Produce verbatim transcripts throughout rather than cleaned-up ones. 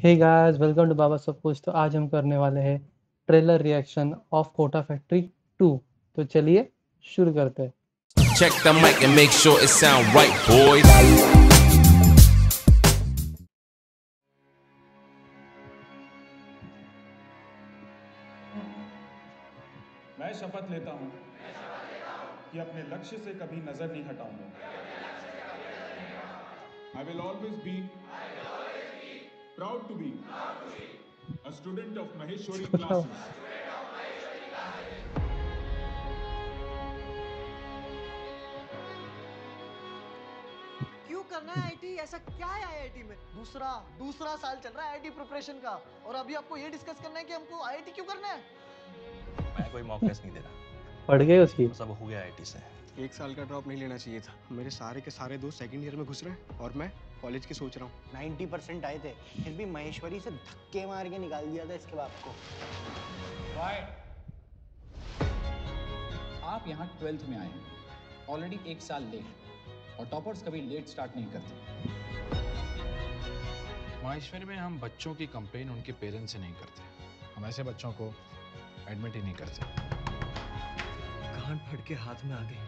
Hey guys, welcome to बाबा सब कुछ। तो आज हम करने वाले हैं trailer reaction of Kota factory two. तो चलिए शुरू करते हैं। Check the mic and make sure it sound right, boys. मैं शपथ लेता हूं कि अपने लक्ष्य से कभी नजर नहीं हटाऊंगा। I will always be proud to be a student of Maheshwari classes. क्यों करना है आईटी? ऐसा क्या है आईआईटी में? दूसरा दूसरा साल चल रहा है आईआईटी प्रिपरेशन का, और अभी आपको ये डिस्कस करना है कि हमको आईआईटी क्यों करना है? मैं कोई मॉक टेस्ट नहीं दे रहा। पढ़ गए उसकी। सब हो गया आईटी से। एक साल का ड्रॉप नहीं लेना चाहिए था। मेरे सारे के सारे दोस्त सेकंड ईयर में घुस रहे हैं और मैं कॉलेज की सोच रहा हूँ। नब्बे परसेंट आए थे, फिर भी महेश्वरी से धक्के मार के निकाल दिया था इसके बाप को। आप यहाँ ट्वेल्थ में आए हैं, ऑलरेडी एक साल लेट, और टॉपर्स कभी लेट स्टार्ट नहीं करते। माहेश्वरी में हम बच्चों की कंप्लेन उनके पेरेंट्स से नहीं करते। हम ऐसे बच्चों को एडमिट ही नहीं करते। कान फट के हाथ में आ गई।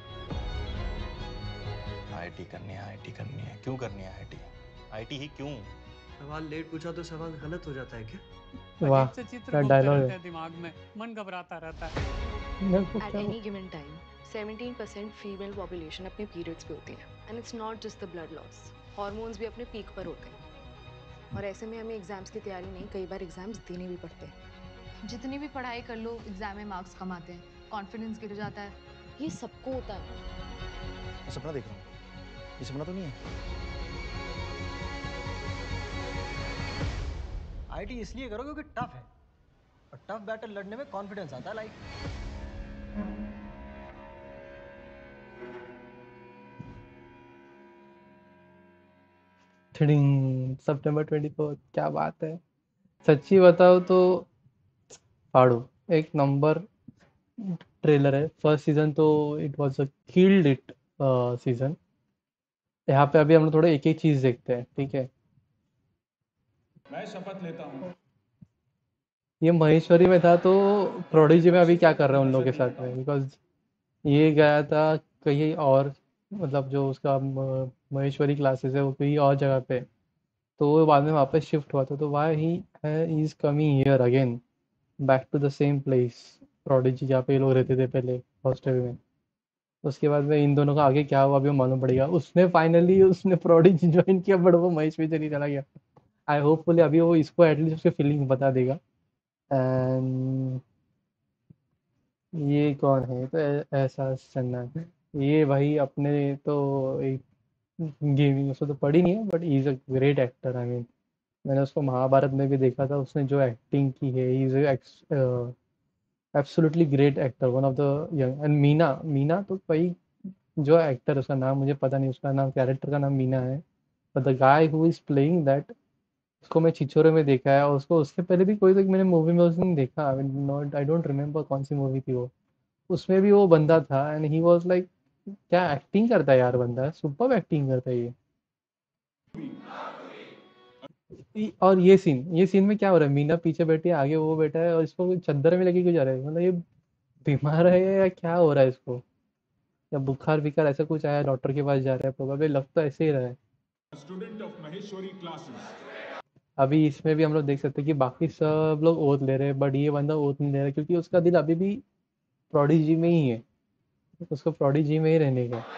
आईटी करनी है, आईटी करनी है। क्यों करनी है आईटी? आईटी ही क्यों? सवाल लेट पूछा तो सवाल गलत हो जाता है क्या? वाह, अजीब से चित्र क्या घूमते डायलॉग रहते है। हैं दिमाग में, मन घबराता रहता है। मेरे को At क्या any given time, seventeen percent female population अपने पीरियड्स पे होती है, and it's not just the blood loss, hormones भी अपने पीक पर होते हैं, और ऐसे में हमें एग्जाम्स की तैयारी नहीं, कई बार एग्जाम्स देने भी पड़ते हैं। जितनी भी पढ़ाई कर लो, एग्जाम में मार्क्स कम आते हैं, कॉन्फिडेंस गिर जाता है। ये सबको होता है। मैं सपना देख रहा हूँ। ये सपना तो नहीं है। आईआईटी इसलिए करो क्योंकि टफ है, और टफ बैटल लड़ने में कॉन्फिडेंस आता है। लाइक थिडिंग सितंबर चौबीस। क्या बात है। सच्ची बताओ तो फाड़ो एक नंबर ट्रेलर है। फर्स्ट सीजन तो it was a killed it season. यहाँ पे अभी हम लोग थोड़ा एक एक चीज देखते हैं, ठीक है। मैं शपथ लेता हूं ये महेश्वरी में था, तो प्रोडिजी में अभी क्या कर रहे हैं उन लोगों के साथ में, बिकॉज ये गया था कहीं और, मतलब जो उसका म- महेश्वरी क्लासेस है वो कहीं और जगह पे, तो वो बाद में वापस शिफ्ट हुआ था। तो why he is coming here again back to the same place, prodigy जहाँ पे ये लोग रहते थे पहले हॉस्टल में। उसके बाद में इन दोनों का आगे क्या हुआ अभी वो मालूम पड़ेगा। उसने फाइनली उसने प्रोडिजी ज्वाइन किया, बट वो महेश्वरी चली चला गया। आई होपफुली अभी वो इसको एटलीस्ट उसकी फीलिंग बता देगा। एंड ये कौन है? तो ए- एहसास चन्ना है। ये भाई अपने तो एक गेमिंग उसको तो पढ़ी नहीं है, but he is a great actor. I mean मैंने उसको महाभारत में भी देखा था, उसने जो एक्टिंग की है, he is absolutely great actor, one of the young. And Meena Meena तो भाई जो एक्टर, उसका नाम मुझे पता नहीं, उसका नाम कैरेक्टर का नाम मीना है, but the guy who is playing that, उसको मैं छिछोरे में देखा है, और उसको उसके पहले भी कोई तो मैंने मूवी में उसने देखा। I mean not, I don't remember कौन सी मूवी थी वो। उसमें भी वो बंदा था, एंड ही वाज लाइक, क्या एक्टिंग करता है यार बंदा, सुपर एक्टिंग करता है ये। ये- और ये सीन ये सीन में क्या हो रहा है, मीना पीछे बैठी है, आगे वो बैठा है, और इसको चद्दर में लगे क्यों जा रहा है? मतलब ये बीमार है या क्या हो रहा है इसको, या बुखार विकार ऐसा कुछ आया, डॉक्टर के पास जा रहा है, प्रोबेबली लग तो ऐसे ही रहा है। Student of Maheshwari classes. अभी इसमें भी हम लोग देख सकते हैं कि बाकी सब लोग ओथ ले रहे हैं, बट ये बंदा ओथ नहीं ले रहा, क्योंकि उसका दिल अभी भी प्रोडिजी में ही है। उसको प्रोडिजी में ही रहने का,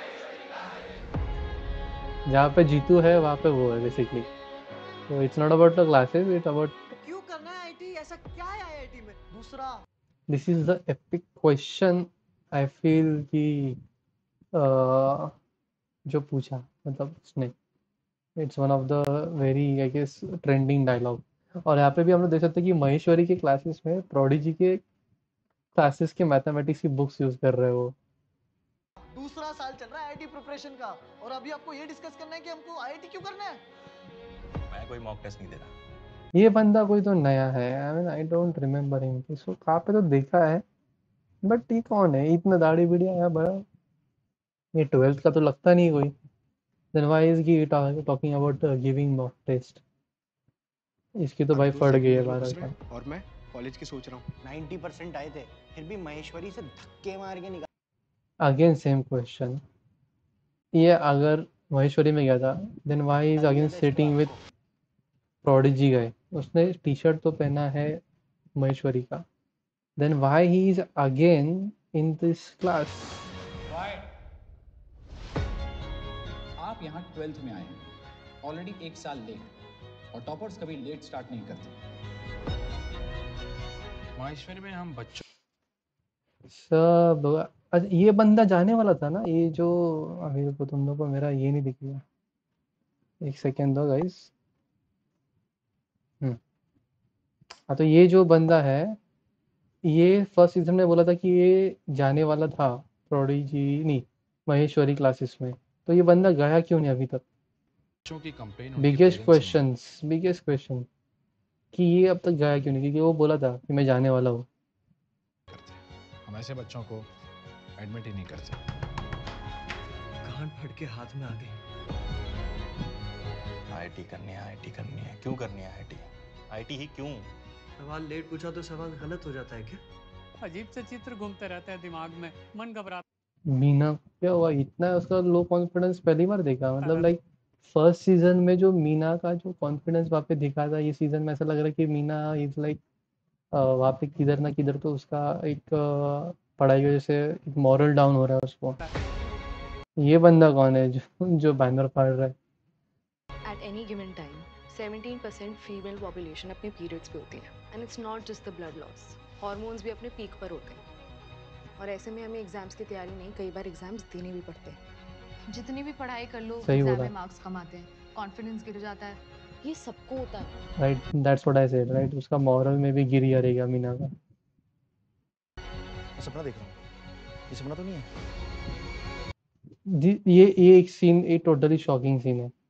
जहाँ पे जीतू है वहाँ पे वो है बेसिकली। तो it's not about the classes, it's about क्यों करना है आईआईटी? ऐसा क्या है आईआईटी में? दूसरा this is the epic question. I feel कि अ, जो पूछा, मतलब उसने, it's one of the very I guess trending dialogue. और यहाँ पे भी हम लोग देख सकते हैं कि महेश्वरी के क्लासेस में प्रोडिजी के क्लासेस के मैथमेटिक्स की बुक्स यूज कर रहे हो। दूसरा साल चल रहा है आईआईटी प्रिपरेशन का, और अभी आपको ये डिस्कस करना है कि हमको आईआईटी क्यों करना है? मैं कोई मॉक टेस्ट नहीं दे रहा। ये बंदा कोई तो नया है, I mean I don't remember him. इसको कहाँ पे तो देखा है, बट ये कौन है? इतना दाढ़ी बिड़िया है बड़ा। ये ट्वेल्थ का तो लगता नहीं कोई। Then why is he talking about giving mock test? इसकी तो भाई सारे दोस्त फट second गई है year में बारह घुस रहे साल। हैं और मैं कॉलेज की सोच रहा हूँ। नाइन्टी परसेंट आए थे फिर भी महेश्वरी से धक्के मार के निकाल अगेन सेम क्वेश्चन, ये अगर महेश्वरी में गया था देन व्हाई इज दिया अगेन था इसके सिटिंग बाप विद को। प्रोडिजी गए, उसने टी शर्ट तो पहना है महेश्वरी का, then why he is again in this class. आप यहाँ ट्वेल्थ में आए हैं, ऑलरेडी एक साल लेट, और टॉपर्स कभी लेट स्टार्ट नहीं करते। माहेश्वरी में हम बच्चों सब अच्छा, ये बंदा जाने वाला था ना, ये जो अभी रुको, तुम लोग को मेरा ये नहीं दिख रहा, एक सेकेंड दो गाइस। हम्म हाँ, तो ये जो बंदा है, ये फर्स्ट सीजन में बोला था कि ये जाने वाला था प्रोडिजी नहीं महेश्वरी क्लासेस में, तो ये बंदा गया क्यों नहीं अभी तक? बच्चों की कंप्लेन उनके बिगेस्ट पेरेंट्स से नहीं क्वेश्चंस बिगेस्ट क्वेश्चन कि ये अब तक गया क्यों नहीं, क्योंकि वो बोला था कि मैं जाने वाला हूँ। करते। हम ऐसे बच्चों को एडमिट ही नहीं करते। कान फट के हाथ में आ गई। आईटी करनी है आईटी करनी है क्यों करनी है आईटी आईटी ही क्यों? सवाल लेट पूछा तो सवाल गलत हो जाता है क्या? अजीब से चित्र घूमते रहते हैं दिमाग में, मन घबराता मीना क्या हुआ, इतना उसका लो कॉन्फिडेंस पहली बार देखा, मतलब रहता लाइक फर्स्ट सीजन में जो मीना का जो कॉन्फिडेंस वहाँ पे दिखा था, ये सीजन में ऐसा लग रहा है कि मीना इज लाइक वहाँ पे किधर ना किधर तो उसका एक अ, पढ़ाई की वजह से एक मॉरल डाउन हो रहा है उसको। ये बंदा कौन है जो जो बैनर फाड़ रहा है? At any given time, seventeen percent female population अपने पीरियड्स पे होती है, and it's not just the blood loss, hormones भी अपने पीक पर होते हैं, और ऐसे में हमें एग्जाम्स की तैयारी नहीं, कई बार एग्जाम्स देने भी पड़ते हैं। जितनी भी पढ़ाई कर लो सही एग्जाम बोला। में मार्क्स कम आते हैं, कॉन्फिडेंस गिर जाता है। ये सबको होता है। Right, that's what I said, right, उसका मॉरल में भी गिर जाएगा मीना का। मैं सपना देख रहा हूँ ये सपना तो नहीं है? जी, ये ये एक सीन, ये टोटली शॉकिंग सीन है।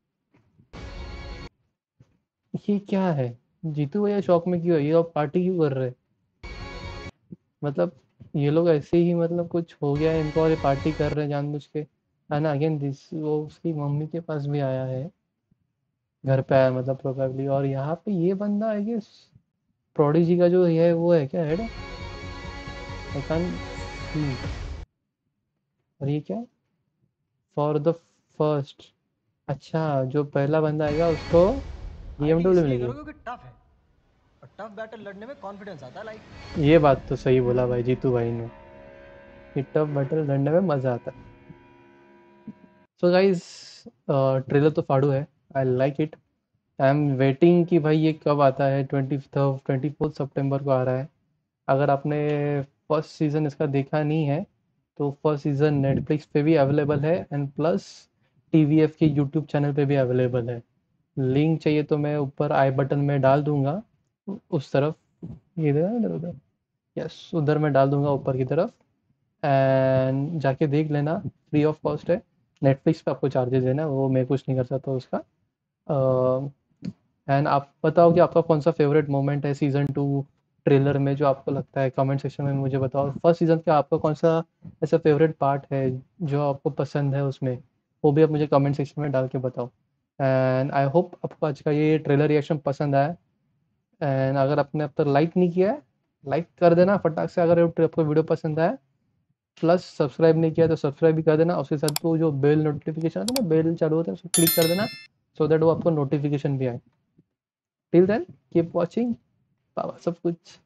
ये क्या है? जीतू भैया शॉक में क्यों है? ये अब पार्टी क्यों कर रहे हैं? मतलब ये लोग ऐसे ही, मतलब कुछ हो गया है इनको और ये पार्टी कर रहे हैं जानबूझ के। एंड अगेन दिस, वो उसकी मम्मी के पास भी आया है, घर पे आया मतलब प्रोबेबली, और यहाँ पे ये बंदा आई गेस प्रोडिजी का जो है वो है क्या, हेड? I can't see. और ये क्या, फॉर द फर्स्ट, अच्छा जो पहला बंदा आएगा उसको बीएमडब्ल्यू मिलेगी। क्योंकि टफ है और टफ बैटल लड़ने में कॉन्फिडेंस आता है लाइक। ये बात तो सही बोला भाई जीतू भाई ने, कि टफ बैटल लड़ने में मजा आता है। सो गाइस, ट्रेलर तो फाड़ू है, I like it. I am waiting कि भाई ये कब आता है, ट्वेंटी ट्वेंटी फोर्थ सितंबर को आ रहा है। अगर आपने फर्स्ट सीज़न इसका देखा नहीं है तो फर्स्ट सीज़न नेटफ्लिक्स पे भी अवेलेबल है, एंड प्लस टीवीएफ के यूट्यूब चैनल पे भी अवेलेबल है। लिंक चाहिए तो मैं ऊपर आई बटन में डाल दूंगा, उस तरफ, इधर इधर उधर, यस उधर मैं डाल दूंगा ऊपर की तरफ, एंड जाके देख लेना, फ्री ऑफ कॉस्ट है। नेटफ्लिक्स पे आपको चार्जेस देना है, वो मैं कुछ नहीं कर सकता उसका। एंड आप बताओ कि आपका कौन सा फेवरेट मोमेंट है सीज़न टू ट्रेलर में, जो आपको लगता है कमेंट सेक्शन में मुझे बताओ। फर्स्ट सीज़न का आपका कौन सा ऐसा फेवरेट पार्ट है जो आपको पसंद है उसमें, वो भी आप मुझे कमेंट सेक्शन में डाल के बताओ। एंड आई होप आपको आज का ये ट्रेलर रिएक्शन पसंद आया। एंड अगर आपने अब तक लाइक नहीं किया है, लाइक कर देना फटाक से अगर आपको वीडियो पसंद आया। प्लस सब्सक्राइब नहीं किया तो सब्सक्राइब भी कर देना, उसके साथ वो जो बेल नोटिफिकेशन आता है ना, बेल चालू होता है, उसको क्लिक कर देना, सो दैट वो आपको नोटिफिकेशन भी आए। टिल देन कीप वॉचिंग, बाबा सब कुछ।